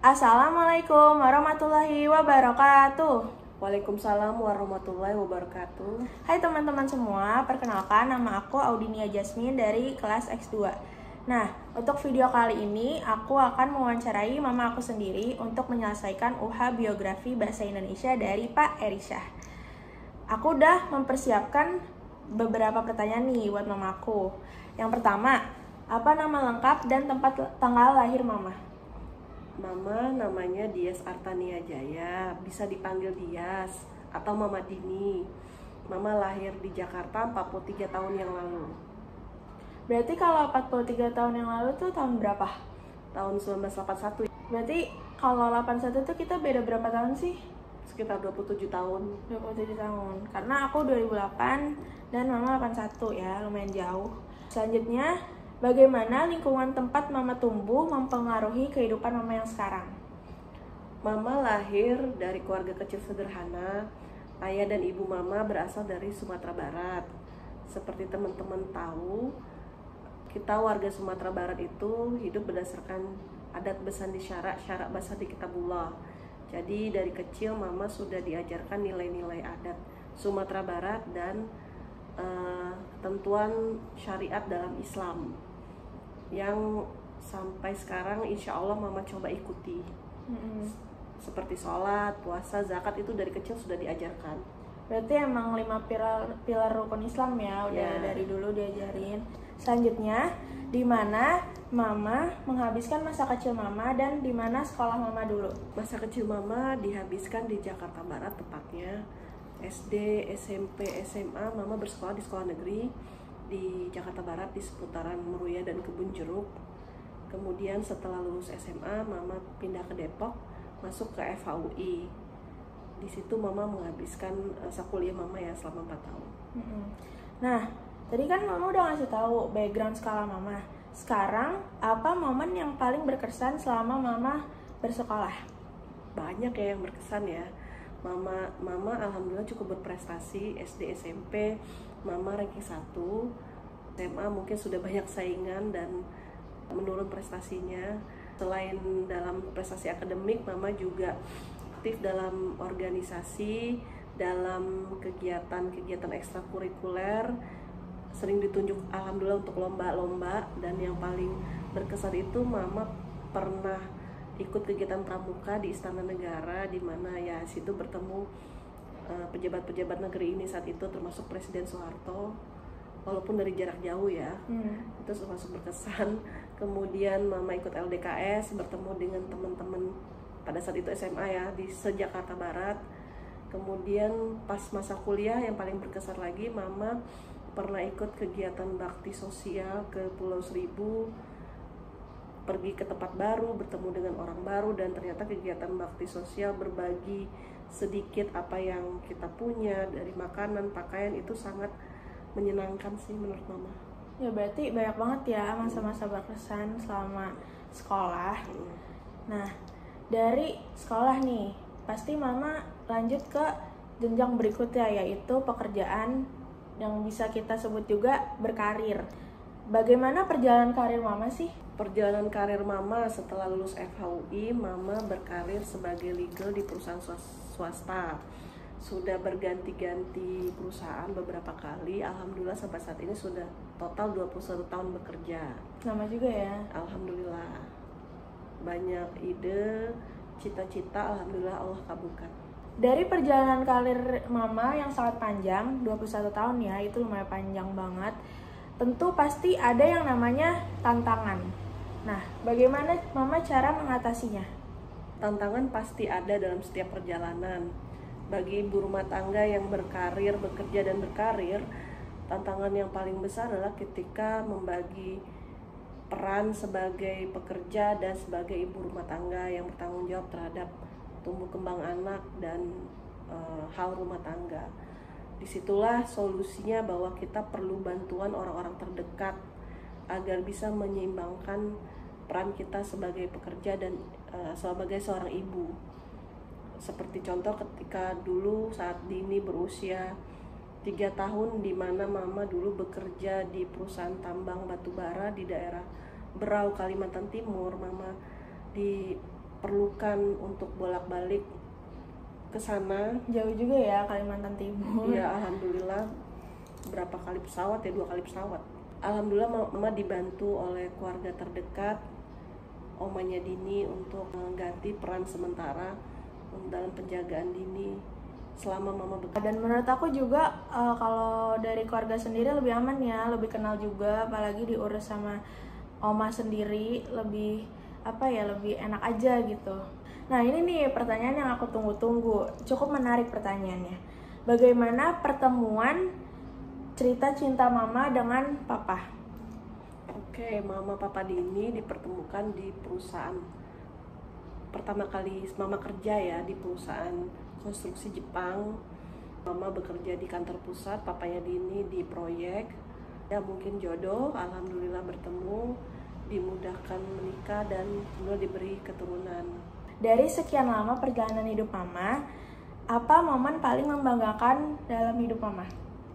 Assalamualaikum warahmatullahi wabarakatuh. Waalaikumsalam warahmatullahi wabarakatuh. Hai teman-teman semua, perkenalkan nama aku Audinia Jasmine dari kelas X2. Nah, untuk video kali ini aku akan mewawancarai mama aku sendiri untuk menyelesaikan UH Biografi Bahasa Indonesia dari Pak Erisyah. Aku udah mempersiapkan beberapa pertanyaan nih buat mamaku. Yang pertama, apa nama lengkap dan tempat tanggal lahir mama? Mama namanya Dias Artania Jaya, bisa dipanggil Dias atau Mama Dini. Mama lahir di Jakarta 43 tahun yang lalu. Berarti kalau 43 tahun yang lalu tuh tahun berapa? Tahun 1981. Berarti kalau 81 tuh kita beda berapa tahun sih? Sekitar 27 tahun. 27 tahun. Karena aku 2008 dan mama 81 ya, lumayan jauh. Selanjutnya, bagaimana lingkungan tempat mama tumbuh mempengaruhi kehidupan mama yang sekarang? Mama lahir dari keluarga kecil sederhana. Ayah dan ibu mama berasal dari Sumatera Barat. Seperti teman-teman tahu, kita warga Sumatera Barat itu hidup berdasarkan adat besandi syarak basandi kitabullah. Jadi dari kecil mama sudah diajarkan nilai-nilai adat Sumatera Barat dan ketentuan syariat dalam Islam yang sampai sekarang insya Allah mama coba ikuti. Seperti sholat, puasa, zakat itu dari kecil sudah diajarkan. Berarti emang 5 pilar rukun Islam ya, udah dari dulu diajarin. Selanjutnya, di mana mama menghabiskan masa kecil mama dan di mana sekolah mama dulu? Masa kecil mama dihabiskan di Jakarta Barat, tepatnya SD, SMP, SMA. Mama bersekolah di sekolah negeri di Jakarta Barat di seputaran Meruya dan Kebun Jeruk. Kemudian setelah lulus SMA, mama pindah ke Depok, masuk ke FHUI. Di situ mama menghabiskan masa kuliah mama ya selama 4 tahun. Nah, tadi kan mama udah ngasih tahu background sekolah mama. Sekarang, apa momen yang paling berkesan selama mama bersekolah? Banyak ya yang berkesan ya. Mama alhamdulillah cukup berprestasi. SD, SMP, mama ranking 1. SMA mungkin sudah banyak saingan dan menurun prestasinya. Selain dalam prestasi akademik, mama juga aktif dalam organisasi, dalam kegiatan ekstrakurikuler, sering ditunjuk alhamdulillah untuk lomba-lomba. Dan yang paling berkesan itu mama pernah ikut kegiatan pramuka di Istana Negara, di mana ya situ bertemu pejabat-pejabat negeri ini saat itu, termasuk Presiden Soeharto, walaupun dari jarak jauh ya. Itu termasuk berkesan. Kemudian mama ikut LDKS, bertemu dengan teman-teman pada saat itu SMA ya di se-Jakarta Barat. Kemudian pas masa kuliah yang paling berkesan lagi, mama pernah ikut kegiatan bakti sosial ke Pulau Seribu, pergi ke tempat baru, bertemu dengan orang baru, dan ternyata kegiatan bakti sosial berbagi sedikit apa yang kita punya dari makanan, pakaian, itu sangat menyenangkan sih menurut mama. Ya berarti banyak banget ya masa-masa berkesan selama sekolah. Nah, dari sekolah nih, pasti mama lanjut ke jenjang berikutnya, yaitu pekerjaan yang bisa kita sebut juga berkarir. Bagaimana perjalanan karir mama sih? Perjalanan karir mama setelah lulus FHUI, mama berkarir sebagai legal di perusahaan swasta. Sudah berganti-ganti perusahaan beberapa kali. Alhamdulillah sampai saat ini sudah total 21 tahun bekerja. Lama juga ya. Alhamdulillah. Banyak ide, cita-cita, alhamdulillah Allah kabulkan. Dari perjalanan karir mama yang sangat panjang, 21 tahun ya, itu lumayan panjang banget. Tentu pasti ada yang namanya tantangan. Nah, bagaimana mama cara mengatasinya? Tantangan pasti ada dalam setiap perjalanan. Bagi ibu rumah tangga yang berkarir, bekerja dan berkarir, tantangan yang paling besar adalah ketika membagi peran sebagai pekerja dan sebagai ibu rumah tangga yang bertanggung jawab terhadap tumbuh kembang anak dan hal rumah tangga. Disitulah solusinya bahwa kita perlu bantuan orang-orang terdekat agar bisa menyeimbangkan peran kita sebagai pekerja dan sebagai seorang ibu. Seperti contoh ketika dulu saat Dini berusia 3 tahun, di mana mama dulu bekerja di perusahaan tambang batubara di daerah Berau, Kalimantan Timur. Mama perlukan untuk bolak-balik ke sana. Jauh juga ya, Kalimantan Timur. Ya alhamdulillah, berapa kali pesawat ya, 2 kali pesawat. Alhamdulillah mama dibantu oleh keluarga terdekat, omanya Dini, untuk mengganti peran sementara dalam penjagaan Dini selama mama bekerja. Dan menurut aku juga kalau dari keluarga sendiri lebih aman ya, lebih kenal juga, apalagi diurus sama oma sendiri, lebih lebih enak aja gitu. Nah ini nih pertanyaan yang aku tunggu-tunggu, cukup menarik pertanyaannya. Bagaimana pertemuan cerita cinta mama dengan papa? Oke, mama papa Dini dipertemukan di perusahaan. Pertama kali mama kerja ya di perusahaan konstruksi Jepang. Mama bekerja di kantor pusat, papanya Dini di proyek. Ya mungkin jodoh, alhamdulillah bertemu, dimudahkan menikah dan kemudian diberi keturunan. Dari sekian lama perjalanan hidup mama, apa momen paling membanggakan dalam hidup mama?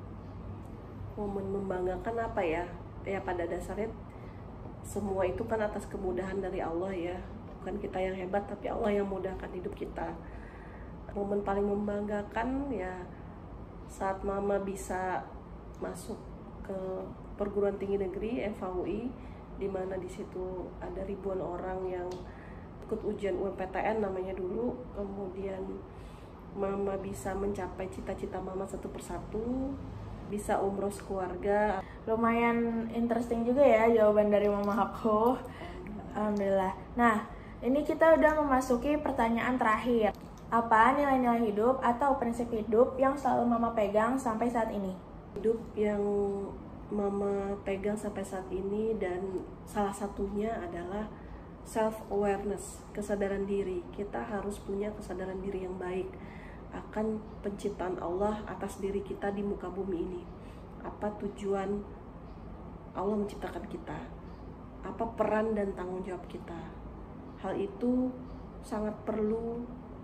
Momen membanggakan apa ya? Ya pada dasarnya semua itu kan atas kemudahan dari Allah ya. Bukan kita yang hebat, tapi Allah yang mudahkan hidup kita. Momen paling membanggakan ya saat mama bisa masuk ke perguruan tinggi negeri FHUI, di mana di situ ada ribuan orang yang ikut ujian UMPTN namanya dulu. Kemudian mama bisa mencapai cita-cita mama satu persatu, bisa umroh sekeluarga. Lumayan interesting juga ya jawaban dari mama aku. Alhamdulillah. Nah, ini kita udah memasuki pertanyaan terakhir. Apa nilai-nilai hidup atau prinsip hidup yang selalu mama pegang sampai saat ini? Hidup yang mama pegang sampai saat ini, dan salah satunya adalah self-awareness, kesadaran diri. Kita harus punya kesadaran diri yang baik akan penciptaan Allah atas diri kita di muka bumi ini. Apa tujuan Allah menciptakan kita? Apa peran dan tanggung jawab kita? Hal itu sangat perlu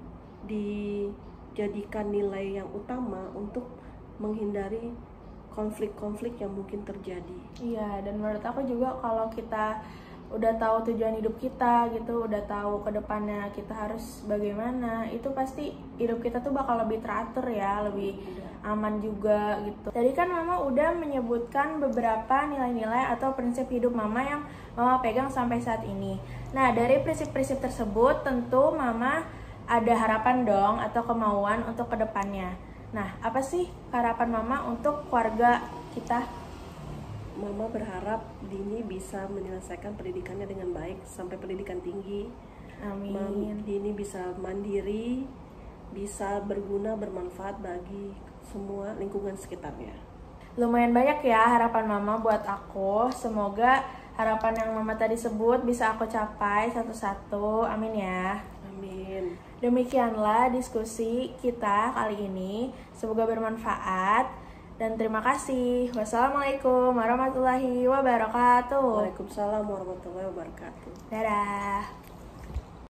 dijadikan nilai yang utama untuk menghindari konflik-konflik yang mungkin terjadi. Iya, dan menurut aku juga kalau kita udah tahu tujuan hidup kita gitu, udah tahu ke depannya kita harus bagaimana, itu pasti hidup kita tuh bakal lebih teratur ya, lebih aman juga gitu. Tadi kan mama udah menyebutkan beberapa nilai-nilai atau prinsip hidup mama yang mama pegang sampai saat ini. Nah, dari prinsip-prinsip tersebut tentu mama ada harapan dong atau kemauan untuk ke depannya. Nah, apa sih harapan mama untuk keluarga kita? Mama berharap Dini bisa menyelesaikan pendidikannya dengan baik sampai pendidikan tinggi. Amin. Dini bisa mandiri, bisa berguna, bermanfaat bagi semua lingkungan sekitarnya. Lumayan banyak ya harapan mama buat aku. Semoga harapan yang mama tadi sebut bisa aku capai satu-satu. Amin ya. Amin. Demikianlah diskusi kita kali ini. Semoga bermanfaat. Dan terima kasih. Wassalamualaikum warahmatullahi wabarakatuh. Waalaikumsalam warahmatullahi wabarakatuh. Dadah.